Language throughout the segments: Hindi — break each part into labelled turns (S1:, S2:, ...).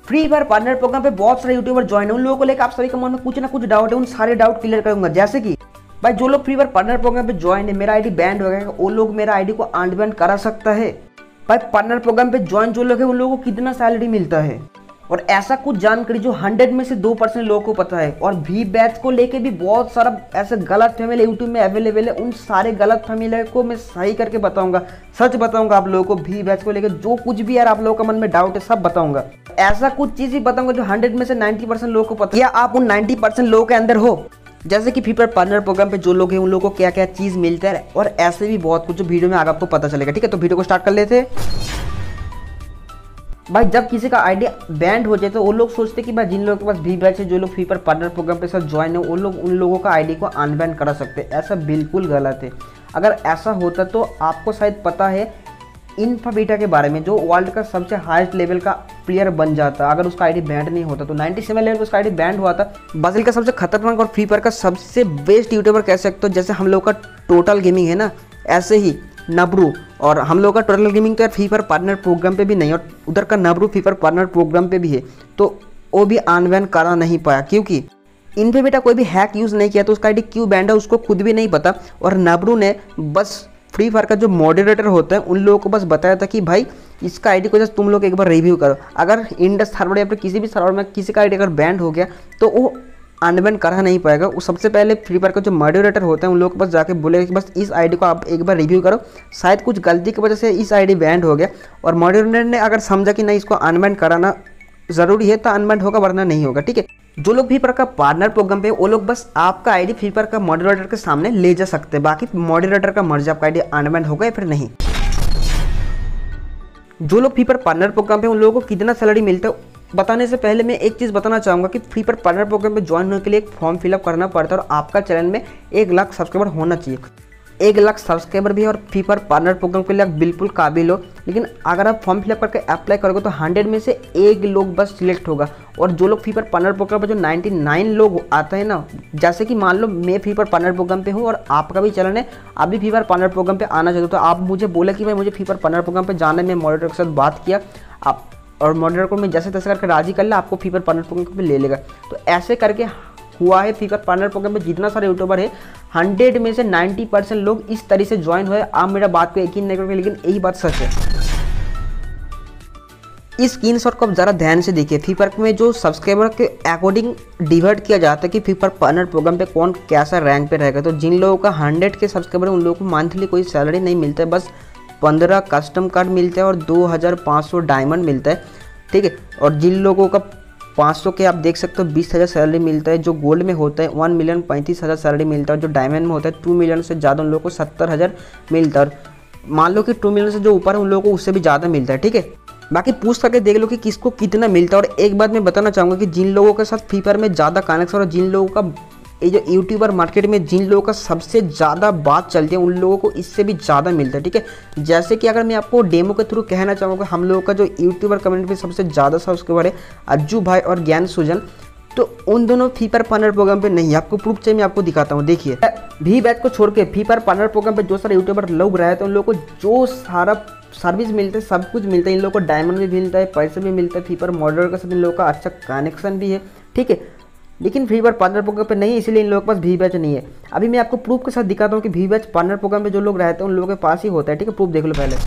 S1: फ्री फायर पार्टनर प्रोग्राम पे बहुत सारे यूट्यूबर ज्वाइन है। उन लोगों को लेकर आप सभी के मन में कुछ ना कुछ डाउट है, उन सारे डाउट क्लियर करूंगा। जैसे कि भाई जो लोग फ्री फायर पार्टनर प्रोग्राम पे ज्वाइन है, मेरा आईडी बैंड हो गया, वो लोग मेरा आईडी को अनबैन करा सकता है। भाई पार्टनर प्रोग्राम पे ज्वाइन जो लोग है उन लोगों को कितना सैलरी मिलता है, और ऐसा कुछ जानकारी जो 100 में से 2% लोगों को पता है। और वी बैच को लेके भी बहुत सारा ऐसे गलत फैमिली यूट्यूब में अवेलेबल है, उन सारे गलत फैमिली को मैं सही करके बताऊंगा, सच बताऊंगा आप लोगों को। वी बैच को लेकर जो कुछ भी यार आप लोगों का मन में डाउट है सब बताऊंगा। ऐसा कुछ चीज़ ही बताऊंगा जो 100 में से 90% लोगों को पता है, या आप उन 90% लोगों के अंदर हो। जैसे कि फ्री फायर पार्टनर प्रोग्राम पे जो लोग हैं उन लोगों को क्या क्या चीज़ मिलता है, और ऐसे भी बहुत कुछ जो वीडियो में आगे आपको पता चलेगा। ठीक है, तो वीडियो को स्टार्ट कर लेते हैं। भाई जब किसी का आईडी बैंड हो जाए तो वो लोग सोचते कि भाई जिन लोगों के पास वी बैच है, जो लोग फ्री फायर पार्टनर प्रोग्राम पे साथ ज्वाइन है, वो लोग उन लोगों का आईडी को अनबैन करा सकते हैं। ऐसा बिल्कुल गलत है। अगर ऐसा होता तो आपको शायद पता है इन्फा बीटा के बारे में, जो वर्ल्ड का सबसे हाईएस्ट लेवल का प्लेयर बन जाता अगर उसका आईडी बैंड नहीं होता। तो 97 लेवल पर उसका आईडी बैंड हुआ था। ब्राजील का सबसे खतरनाक और फ्री फायर का सबसे बेस्ट यूट्यूबर कह सकते हो। जैसे हम लोग का टोटल गेमिंग है ना, ऐसे ही नबरू, और हम लोग का टोटल गेमिंग तो यार फ्री फायर पार्टनर प्रोग्राम पे भी नहीं, और उधर का नबरू फ्री फायर पार्टनर प्रोग्राम पे भी है, तो वो भी अनबैन करा नहीं पाया क्योंकि इन पे बेटा कोई भी हैक यूज़ नहीं किया। तो उसका आईडी क्यों बैंड है उसको खुद भी नहीं पता, और नबरू ने बस फ्री फायर का जो मॉडरेटर होता है उन लोगों को बस बताया था कि भाई इसका आईडी को जस्ट तुम लोग एक बार रिव्यू करो। अगर इंडस सर्वर या फिर किसी भी सर्वर में किसी का आईडी अगर बैंड हो गया तो वो अनबैन करा नहीं पाएगा। वो सबसे पहले फ्री फायर का जो मॉडरेटर होता है उन लोगों को बस जाके बोलेगा कि बस इस आईडी को आप एक बार रिव्यू करो, शायद कुछ गलती की वजह से इस आईडी बैंड हो गया। और मॉडरेटर ने अगर समझा कि नहीं इसको अनबैन कराना ज़रूरी है तो अनबैन होगा, वरना नहीं होगा। ठीक है, जो लोग फ्री फायर का पार्टनर प्रोग्राम पे वो लोग बस आपका आईडी फ्री फायर का मॉडरेटर के सामने ले जा सकते हैं। बाकी मॉडरेटर का मर्जी आपका आईडी अनबैन होगा या फिर नहीं। जो लोग फ्री फायर पार्टनर प्रोग्राम पे उन लोगों को कितना सैलरी मिलता है बताने से पहले मैं एक चीज़ बताना चाहूँगा कि फ्री फायर पार्टनर प्रोग्राम पे ज्वाइन होने के लिए एक फॉर्म फिलअप करना पड़ता है, और आपका चैनल में 1 लाख सब्सक्राइबर होना चाहिए। 1 लाख सब्सक्राइबर भी है और फ्री फायर पार्टनर प्रोग्राम के लिए आप बिल्कुल काबिल हो। लेकिन अगर आप फॉर्म फिलअप करके अप्लाई करोगे तो 100 में से 1 लोग बस सिलेक्ट होगा। और जो लोग फ्री फायर पार्टनर प्रोग्राम पर जो 99 लोग आते हैं ना, जैसे कि मान लो मैं फ्री फायर पार्टनर प्रोग्राम पे हूँ और आपका भी चैनल है, आप भी फ्री फायर पार्टनर प्रोग्राम पे आना चाहते हो, तो आप मुझे बोला कि भाई मुझे फ्री फायर पार्टनर प्रोग्राम पे जाना है। मैं मॉडरेटर के साथ बात किया आप, और मॉडरेटर को मैं जैसे तैसे करके राजी कर लिया, आपको फ्री फायर पार्टनर प्रोग्राम पे ले लेगा। तो ऐसे करके हुआ है। फ्री फायर पार्टनर प्रोग्राम में जितना सारे यूट्यूबर है 100 में से 90% लोग इस तरह से ज्वाइन हुए। आप मेरा बात को यकीन नहीं करोगे, लेकिन यही बात सच है। इस स्क्रीनशॉट को आप ज़रा ध्यान से देखिए। फ्री फायर में जो सब्सक्राइबर के अकॉर्डिंग डिवाइड किया जाता है कि फ्री फायर पार्टनर प्रोग्राम पे कौन कैसा रैंक पे रहेगा। तो जिन लोगों का 100 के सब्सक्राइबर है उन लोगों को मंथली कोई सैलरी नहीं मिलता है, बस 15 कस्टम कार्ड मिलता है और 2500 डायमंड मिलता है। ठीक है, और जिन लोगों का 500 के आप देख सकते हो 20,000 सैलरी मिलता है। जो गोल्ड में होता है 1,35,000 सैलरी मिलता है, और जो डायमंड में होता है 2 मिलियन से ज़्यादा उन लोगों को 70,000 मिलता है। और मान लो कि 2 मिलियन से जो ऊपर है उन लोगों को उससे भी ज़्यादा मिलता है। ठीक है, बाकी पूछ करके देख लो कि किसको कितना मिलता है। और एक बात मैं बताना चाहूँगा कि जिन लोगों के साथ फ्री फायर में ज़्यादा कनेक्शन, और जिन लोगों का ये जो यूट्यूबर मार्केट में जिन लोगों का सबसे ज़्यादा बात चलती है उन लोगों को इससे भी ज़्यादा मिलता है। ठीक है, जैसे कि अगर मैं आपको डेमो के थ्रू कहना चाहूँगा, हम लोगों का जो यूट्यूबर कम्युनिटी में सबसे ज़्यादा सब्सक्राइबर है अज्जू भाई और ज्ञान सुजन, तो उन दोनों फ्री फायर पार्टनर प्रोग्राम पे नहीं। आपको प्रूफ चाहिए, मैं आपको दिखाता हूँ। देखिए, वी बैच को छोड़ के फ्री फायर पार्टनर प्रोग्राम पे जो सारे यूट्यूबर लोग रहे थे उन लोगों को जो सारा सर्विस मिलते हैं, सब कुछ मिलता है। इन लोगों को डायमंड भी मिलता है, पैसे भी मिलता है, फ्री फायर मॉडरेटर के साथ इन लोगों का अच्छा कनेक्शन भी है। ठीक है, लेकिन फ्री फायर पार्टनर प्रोग्राम पे नहीं है, इसलिए इन लोगों के पास वी बैच नहीं है। अभी मैं आपको प्रूफ के साथ दिखाता हूँ कि वी बैच पार्टनर प्रोग्राम पे जो लोग रहते हैं उन लोगों के पास ही होता है। ठीक है, प्रूफ देख लो पहले।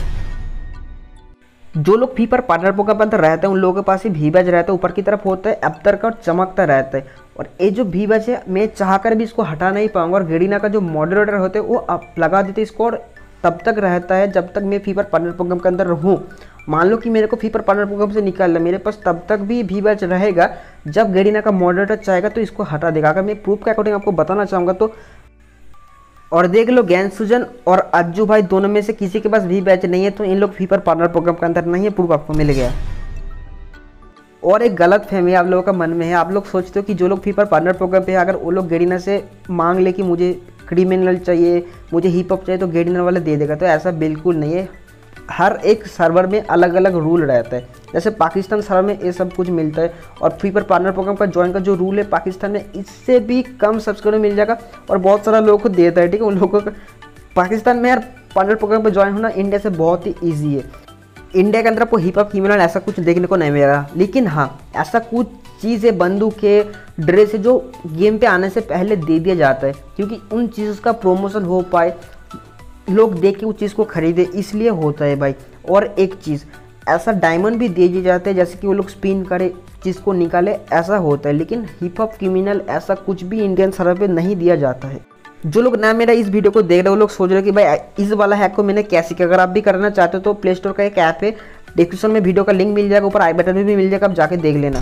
S1: जो लोग फ्री फायर पार्टनर प्रोग्राम पर रहते हैं उन लोगों के पास ही वी बैच रहता है, ऊपर की तरफ होता है अबतर का और चमकता रहता है। और ये जो वी बैच है मैं चाहकर भी इसको हटा नहीं पाऊंगा। और गेडिना का जो मॉडरेटर होते हैं वो आप लगा देते इसको, और तब तक रहता है जब तक मैं फ्री फायर पार्टनर प्रोग्राम के अंदर रहूँ। मान लो कि मेरे को फ्री फायर पार्टनर प्रोग्राम से निकालना, मेरे पास तब तक भी वी बैच रहेगा। जब गेडिना का मॉडरेटर चाहेगा तो इसको हटा देगा। अगर मैं प्रूफ के अकॉर्डिंग आपको बताना चाहूँगा तो, और देख लो ज्ञान सुजन और अज्जू भाई दोनों में से किसी के पास वी बैच नहीं है, तो इन लोग फ्री फायर पार्टनर प्रोग्राम के अंदर नहीं है। प्रूफ आपको मिल गया। और एक गलत फहमी आप लोगों का मन में है, आप लोग सोचते हो कि जो लोग फ्री फायर पार्टनर प्रोग्राम पे है अगर वो लोग गेडिना से मांग ले कि मुझे क्रिमिनल चाहिए, मुझे हिप हॉप चाहिए, तो गेडिना वाला दे देगा। तो ऐसा बिल्कुल नहीं है। हर एक सर्वर में अलग अलग रूल रहता है। जैसे पाकिस्तान सर्वर में ये सब कुछ मिलता है, और फ्री फायर पार्टनर प्रोग्राम का ज्वाइन का जो रूल है पाकिस्तान में इससे भी कम सब्सक्राइबर मिल जाएगा, और बहुत सारा लोगों को देता है। ठीक है, उन लोगों को पाकिस्तान में यार पार्टनर प्रोग्राम पर ज्वाइन होना इंडिया से बहुत ही ईजी है। इंडिया के अंदर आपको हिप हॉप क्रिमिनल ऐसा कुछ देखने को नहीं मिलेगा, लेकिन हाँ ऐसा कुछ चीज़ें, बंदूक है, ड्रेस है, जो गेम पे आने से पहले दे दिया जाता है, क्योंकि उन चीज़ों का प्रमोशन हो पाए, लोग देख के उस चीज़ को खरीदे, इसलिए होता है भाई। और एक चीज़, ऐसा डायमंड भी दे दिए जाते हैं जैसे कि वो लोग स्पिन करे, चीज़ को निकाले, ऐसा होता है। लेकिन हिप हॉप क्रिमिनल ऐसा कुछ भी इंडियन सर्वर पे नहीं दिया जाता है। जो लोग ना मेरा इस वीडियो को देख रहे हो, वो लोग सोच रहे हो कि भाई इस वाला हैक को मैंने कैसे किया। अगर आप भी करना चाहते हो तो प्ले स्टोर का एक ऐप है, डिस्क्रिप्शन में वीडियो का लिंक मिल जाएगा, ऊपर आई बटन में भी मिल जाएगा, आप जाके देख लेना।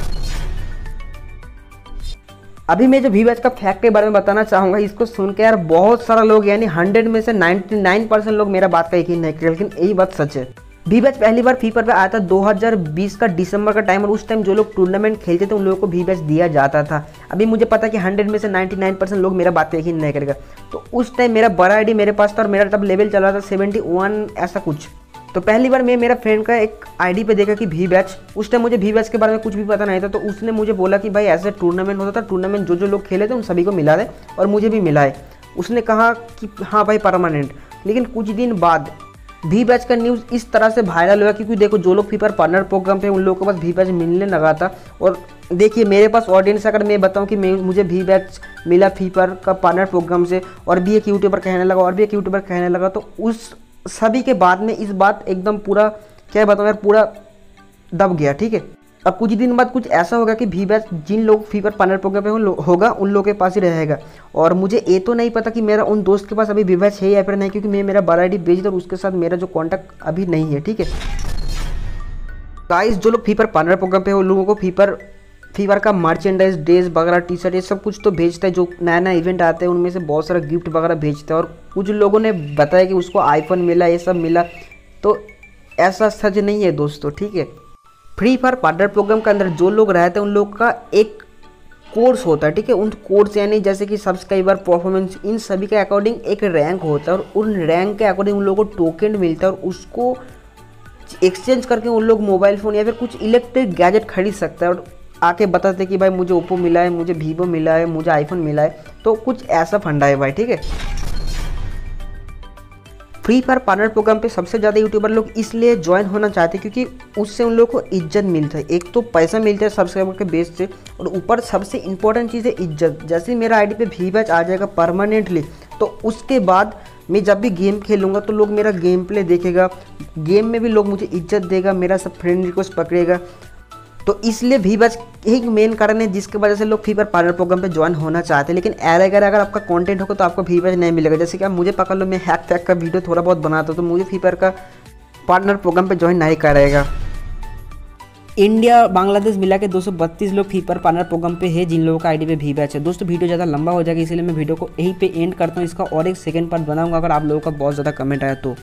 S1: अभी मैं जो वी-बैच का फैक्ट के बारे में बताना चाहूँगा, इसको सुन के यार बहुत सारा लोग, यानी 100 में से 99% लोग मेरा बात का यकीन नहीं करें, लेकिन यही बात सच है। वी-बैच पहली बार फ्री फायर पे आया था 2020 का दिसंबर का टाइम, और उस टाइम जो लोग टूर्नामेंट खेलते थे उन लोगों को वी-बैच दिया जाता था। अभी मुझे पता है कि 100 में से 99% लोग मेरा बात का यकीन नहीं करेगा। तो उस टाइम मेरा बड़ा आईडी मेरे पास था और मेरा तब लेवल चल रहा था 71 ऐसा कुछ। तो पहली बार मैं मेरा फ्रेंड का एक आईडी पे देखा कि वी-बैच, उस टाइम मुझे वी-बैच के बारे में कुछ भी पता नहीं था। तो उसने मुझे बोला कि भाई ऐसे टूर्नामेंट होता था, टूर्नामेंट जो लोग खेले थे उन सभी को मिला दे, और मुझे भी मिला है। उसने कहा कि हाँ भाई परमानेंट। लेकिन कुछ दिन बाद वी-बैच का न्यूज़ इस तरह से वायरल हुआ, क्योंकि देखो जो लोग फ्री फायर पार्टनर प्रोग्राम पे उन लोगों के पास वी-बैच मिलने लगा था। और देखिए मेरे पास ऑडियंस, अगर मैं बताऊं कि मुझे वी-बैच मिला फ्री फायर का पार्टनर प्रोग्राम से, और भी एक यूट्यूबर कहने लगा, और भी एक यूट्यूबर कहने लगा, तो उस सभी के बाद में इस बात एकदम पूरा, क्या बताऊँ यार, पूरा दब गया। ठीक है, अब कुछ दिन बाद कुछ ऐसा होगा कि वी-बैच जिन लोग फ्री फायर पार्टनर प्रोग्राम पे होगा उन लोगों के पास ही रहेगा। और मुझे ये तो नहीं पता कि मेरा उन दोस्त के पास अभी वी-बैच है या फिर नहीं, क्योंकि मैं मेरा बड़ा आईडी बेच दूँ और उसके साथ मेरा जो कॉन्टैक्ट अभी नहीं है। ठीक है गाइस, जो लोग फ्री फायर पार्टनर प्रोग्राम पे, उन लोगों को फ्री फायर का मर्चेंडाइज, ड्रेस वगैरह, टी शर्ट, ये सब कुछ तो भेजता है। जो नया नया इवेंट आते हैं उनमें से बहुत सारा गिफ्ट वगैरह भेजता है। और कुछ लोगों ने बताया कि उसको आईफोन मिला, ये सब मिला, तो ऐसा सच नहीं है दोस्तों। ठीक है, फ्री फायर पार्टनर प्रोग्राम के अंदर जो लोग रहते हैं उन लोग का एक कोर्स होता है। ठीक है, उन कोर्स यानी जैसे कि सब्सक्राइबर, परफॉर्मेंस, इन सभी के अकॉर्डिंग एक रैंक होता है, और उन रैंक के अकॉर्डिंग उन लोगों को टोकन मिलता है, और उसको एक्सचेंज करके उन लोग मोबाइल फ़ोन या फिर कुछ इलेक्ट्रिक गैजेट खरीद सकता है। और आके बताते कि भाई मुझे ओप्पो मिला है, मुझे वीवो मिला है, मुझे आईफोन मिला है। तो कुछ ऐसा फंडा है भाई। ठीक है, फ्री फायर पार्टनर प्रोग्राम पे सबसे ज़्यादा यूट्यूबर लोग इसलिए ज्वाइन होना चाहते हैं क्योंकि उससे उन लोगों को इज्जत मिलता है। एक तो पैसा मिलता है सब्सक्राइबर के बेस से, और ऊपर सबसे इंपॉर्टेंट चीज़ है इज्जत। जैसे मेरा आईडी पे वी-बैच आ जाएगा परमानेंटली, तो उसके बाद मैं जब भी गेम खेलूँगा तो लोग मेरा गेम प्ले देखेगा, गेम में भी लोग मुझे इज्जत देगा, मेरा सब फ्रेंड रिक्वेस्ट पकड़ेगा। तो इसलिए वी-बैच एक मेन कारण है जिसकी वजह से लोग फ्री फायर पार्टनर प्रोग्राम पे ज्वाइन होना चाहते हैं। लेकिन अगर आपका कंटेंट होगा तो आपको वी-बैच नहीं मिलेगा। जैसे कि आप मुझे पकड़ लो, मैं हैक फैक का वीडियो थोड़ा बहुत बनाता हूँ, तो मुझे फ्री फायर का पार्टनर प्रोग्राम पे ज्वाइन नहीं करेगा। इंडिया बांग्लादेश मिला के 232 लोग फ्री फायर पार्टनर प्रोग्राम पे है, जिन लोगों का आईडी पे वी-बैच है। दोस्तों वीडियो ज़्यादा लंबा हो जाएगा, इसलिए मैं वीडियो को यहीं पे एंड करता हूँ। इसका और एक सेकंड पार्ट बनाऊंगा अगर आप लोगों का बहुत ज़्यादा कमेंट आया तो।